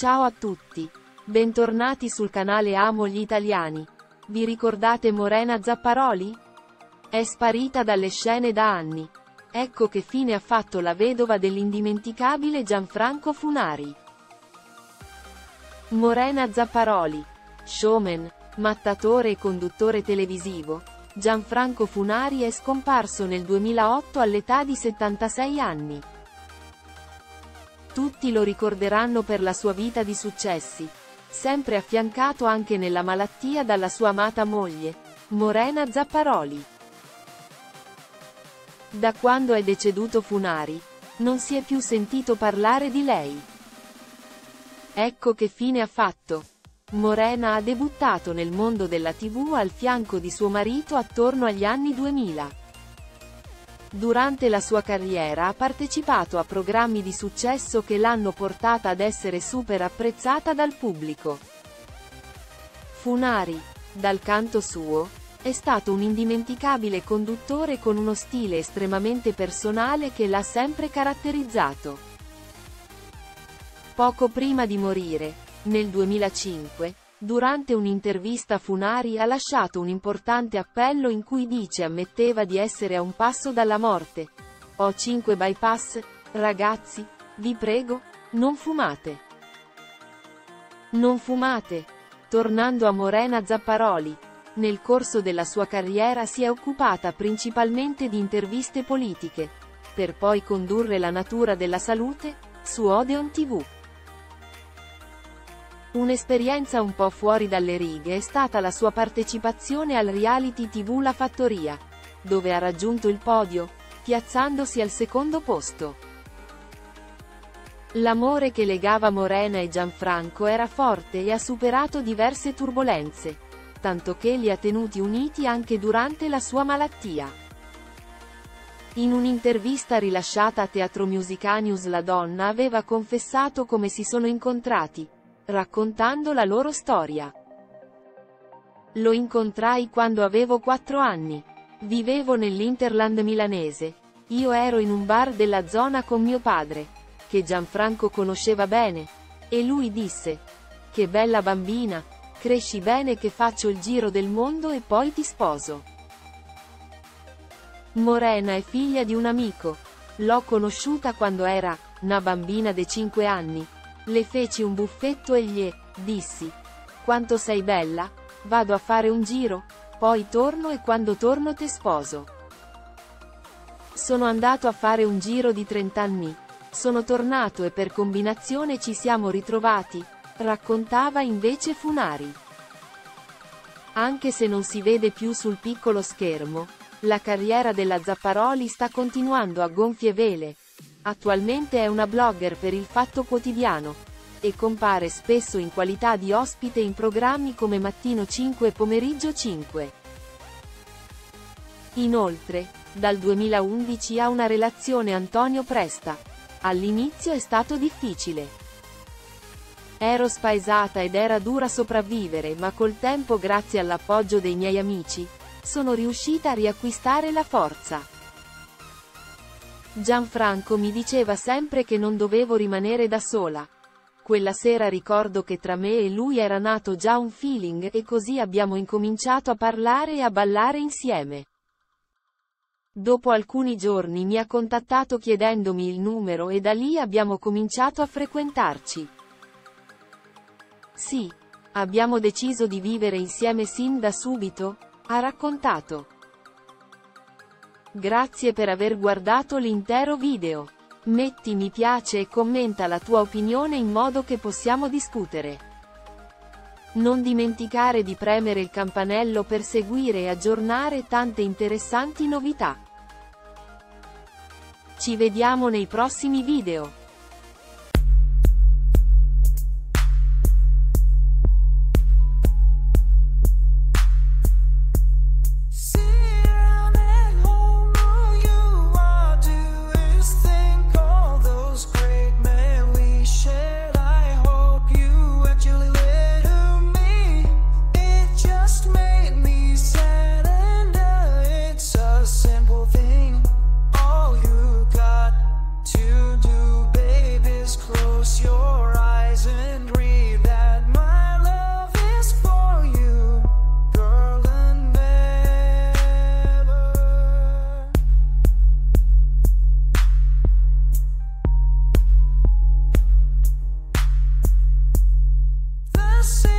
Ciao a tutti. Bentornati sul canale Amo gli Italiani. Vi ricordate Morena Zapparoli? È sparita dalle scene da anni. Ecco che fine ha fatto la vedova dell'indimenticabile Gianfranco Funari. Morena Zapparoli. Showman, mattatore e conduttore televisivo, Gianfranco Funari è scomparso nel 2008 all'età di 76 anni. Tutti lo ricorderanno per la sua vita di successi, sempre affiancato anche nella malattia dalla sua amata moglie, Morena Zapparoli. Da quando è deceduto Funari, non si è più sentito parlare di lei. Ecco che fine ha fatto. Morena ha debuttato nel mondo della TV al fianco di suo marito attorno agli anni 2000. Durante la sua carriera ha partecipato a programmi di successo che l'hanno portata ad essere super apprezzata dal pubblico. Funari, dal canto suo, è stato un indimenticabile conduttore con uno stile estremamente personale che l'ha sempre caratterizzato. Poco prima di morire, nel 2005, durante un'intervista Funari ha lasciato un importante appello in cui dice ammetteva di essere a un passo dalla morte. Ho 5 bypass, ragazzi, vi prego, non fumate. Non fumate. Tornando a Morena Zapparoli, nel corso della sua carriera si è occupata principalmente di interviste politiche, per poi condurre La natura della salute, su Odeon TV. Un'esperienza un po' fuori dalle righe è stata la sua partecipazione al reality TV La Fattoria, dove ha raggiunto il podio, piazzandosi al secondo posto. L'amore che legava Morena e Gianfranco era forte e ha superato diverse turbolenze, tanto che li ha tenuti uniti anche durante la sua malattia. In un'intervista rilasciata a Teatro Musicanius la donna aveva confessato come si sono incontrati, raccontando la loro storia. Lo incontrai quando avevo 4 anni. Vivevo nell'Interland milanese. Io ero in un bar della zona con mio padre, che Gianfranco conosceva bene, e lui disse: "Che bella bambina, cresci bene che faccio il giro del mondo e poi ti sposo". Morena è figlia di un amico. L'ho conosciuta quando era una bambina de 5 anni. Le feci un buffetto e gli dissi: "Quanto sei bella, vado a fare un giro, poi torno e quando torno te sposo". Sono andato a fare un giro di 30 anni. Sono tornato e per combinazione ci siamo ritrovati, raccontava invece Funari. Anche se non si vede più sul piccolo schermo, la carriera della Zapparoli sta continuando a gonfie vele. Attualmente è una blogger per Il Fatto Quotidiano, e compare spesso in qualità di ospite in programmi come Mattino 5 e Pomeriggio 5. Inoltre, dal 2011 ha una relazione Antonio Presta. All'inizio è stato difficile. Ero spaesata ed era dura sopravvivere, ma col tempo, grazie all'appoggio dei miei amici, sono riuscita a riacquistare la forza. Gianfranco mi diceva sempre che non dovevo rimanere da sola. Quella sera ricordo che tra me e lui era nato già un feeling e così abbiamo incominciato a parlare e a ballare insieme. Dopo alcuni giorni mi ha contattato chiedendomi il numero e da lì abbiamo cominciato a frequentarci. Sì, abbiamo deciso di vivere insieme sin da subito, ha raccontato. Grazie per aver guardato l'intero video. Metti mi piace e commenta la tua opinione in modo che possiamo discutere. Non dimenticare di premere il campanello per seguire e aggiornare tante interessanti novità. Ci vediamo nei prossimi video. Simple thing, all you got to do, baby. say